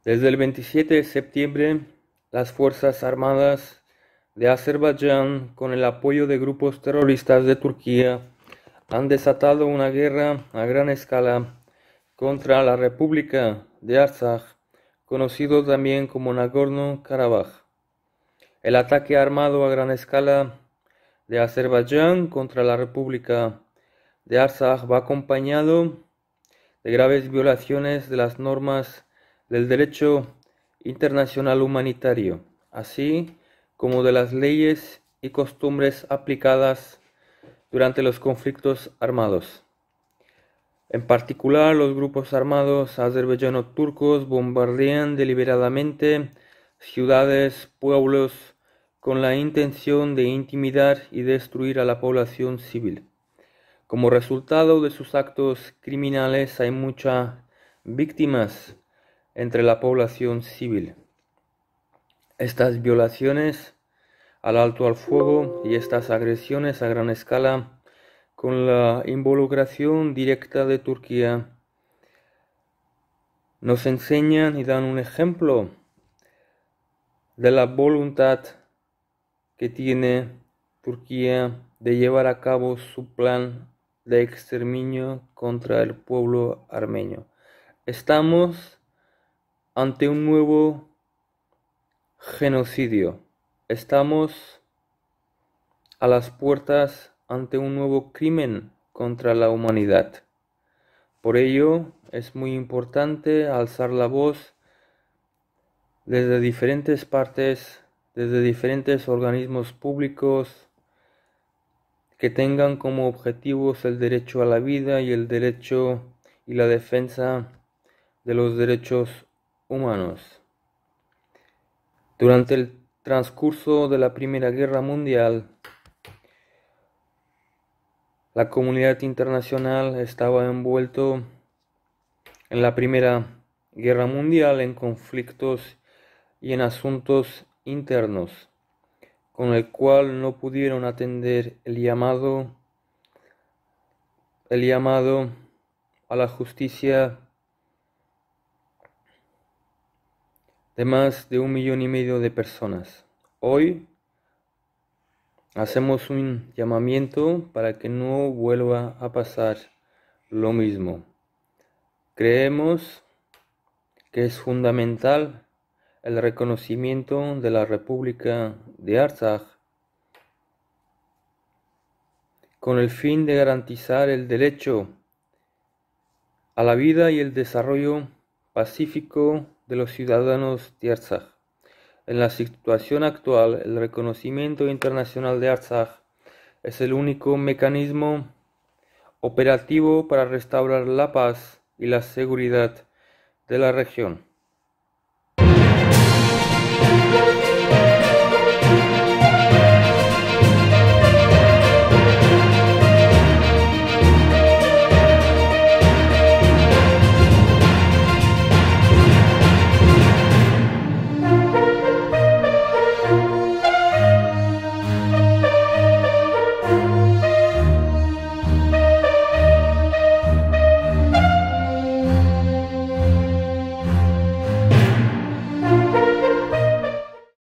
Desde el 27 de septiembre, las Fuerzas Armadas de Azerbaiyán, con el apoyo de grupos terroristas de Turquía, han desatado una guerra a gran escala contra la República de Artsaj, conocido también como Nagorno-Karabaj. El ataque armado a gran escala de Azerbaiyán contra la República de Artsaj va acompañado de graves violaciones de las normas del derecho internacional humanitario, así como de las leyes y costumbres aplicadas durante los conflictos armados. En particular, los grupos armados azerbaiyano-turcos bombardean deliberadamente ciudades, pueblos, con la intención de intimidar y destruir a la población civil. Como resultado de sus actos criminales hay muchas víctimas entre la población civil. Estas violaciones al alto al fuego y estas agresiones a gran escala, con la involucración directa de Turquía, nos enseñan y dan un ejemplo de la voluntad que tiene Turquía de llevar a cabo su plan de exterminio contra el pueblo armenio. Estamos ante un nuevo genocidio. Estamos a las puertas ante un nuevo crimen contra la humanidad. Por ello, es muy importante alzar la voz desde diferentes partes, desde diferentes organismos públicos que tengan como objetivos el derecho a la vida y el derecho y la defensa de los derechos humanos. Durante el transcurso de la Primera Guerra Mundial, la comunidad internacional estaba envuelto en la Primera Guerra Mundial en conflictos y en asuntos internos, con el cual no pudieron atender el llamado a la justicia de más de 1,5 millones de personas. Hoy hacemos un llamamiento para que no vuelva a pasar lo mismo. Creemos que es fundamental el reconocimiento de la República de Artsaj con el fin de garantizar el derecho a la vida y el desarrollo pacífico de los ciudadanos de Artsaj. En la situación actual, el reconocimiento internacional de Artsaj es el único mecanismo operativo para restaurar la paz y la seguridad de la región.